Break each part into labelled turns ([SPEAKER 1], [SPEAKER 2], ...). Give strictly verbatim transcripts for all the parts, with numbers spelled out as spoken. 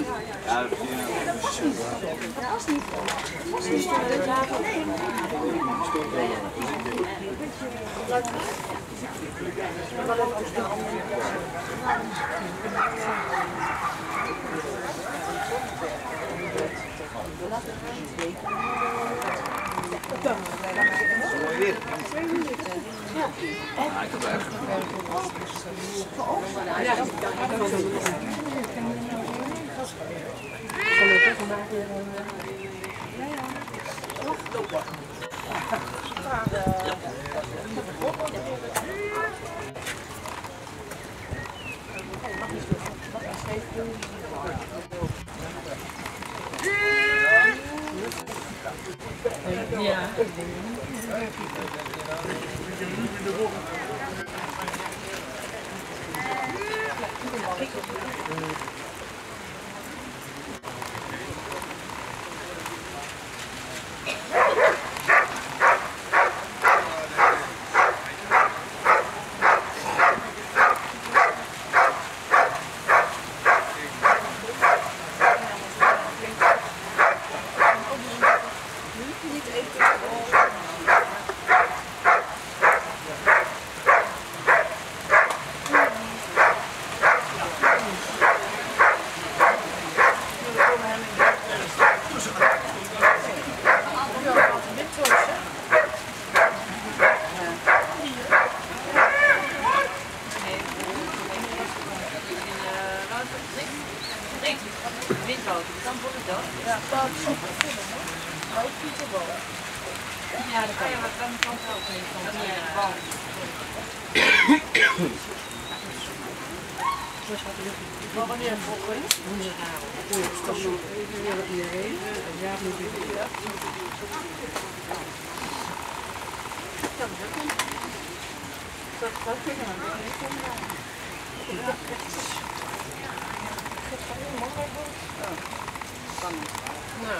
[SPEAKER 1] Ja, dat was niet. Dat was niet. Dat was niet. Mooi weer. Twee minuten. Ja. Ja, ik heb er echt. Ja. Gelukkig vandaag weer een. Ja, ja. Ja. Ja, dat kan je wat aan de kant ook niet van die bal. Maar wanneer volgen? Woensdagavond. Station. Iedereen. Ja, moet ik weer. Dat gaat weer aan. Nou.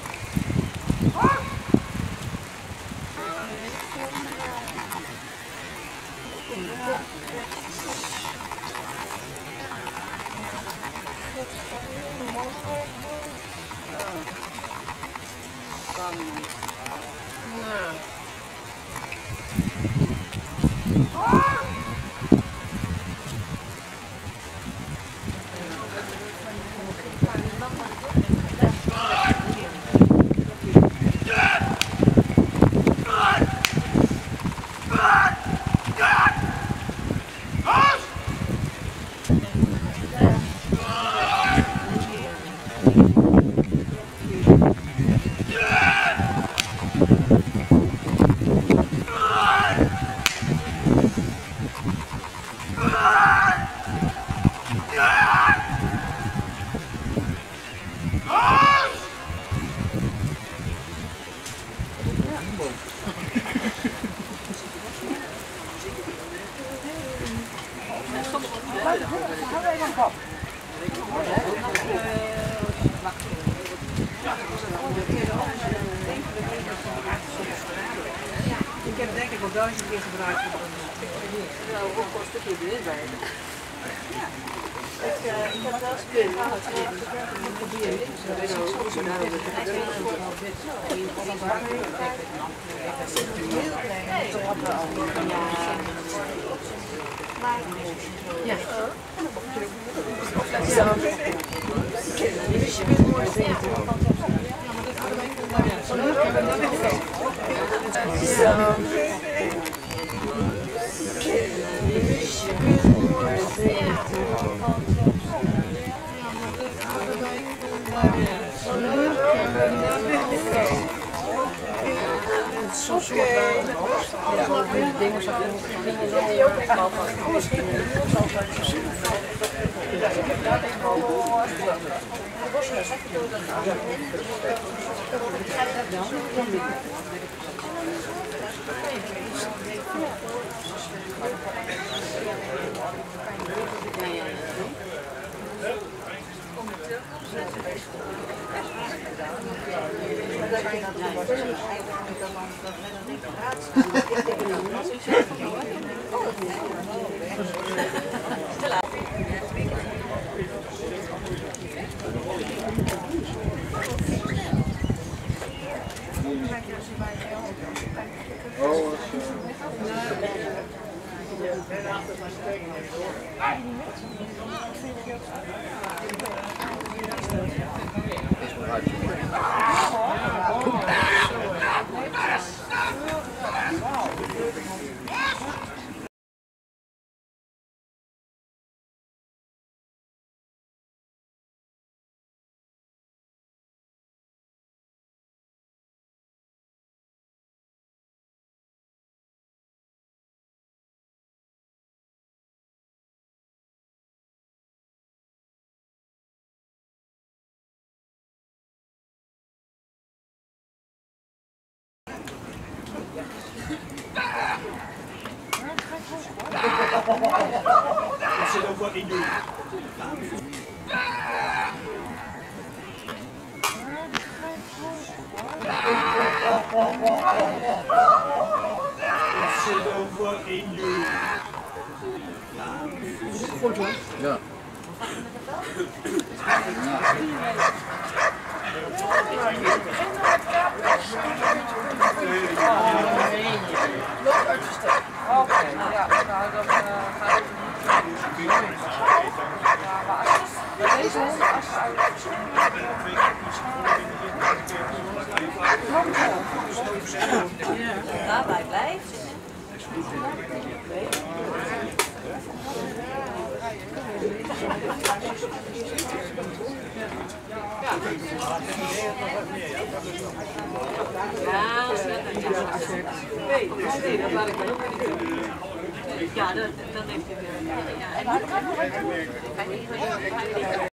[SPEAKER 1] Ik heb denk ik wel duizend keer gebruikt. Nou, ook wel een stukje erin bij. Ja. Ik, uh, ik heb wel eens kunnen gaan het ik probeer links. Dat is ook zo zo nou. Hij is heel goed. Ja. Je bent mooi zeker. Ja, maar dat hadden wij niet gedaan. Zo leuk hebben we dat niet gedaan. Zo. Soms wordt de dingen zo die ook echt al van. Misschien
[SPEAKER 2] Dat zit ook wat in doen. Dat zit ook wat in doen.
[SPEAKER 3] Goed hoor. Ja.
[SPEAKER 1] Oké, nou ja, nou dan uh, ga ik niet. Ja, maar als je deze hond als je uit. Daarbij blijft. Ja, als je dat nee, nee, dat laat ik wel ook niet doen. Ja, dat, dat heeft hij. Ja, en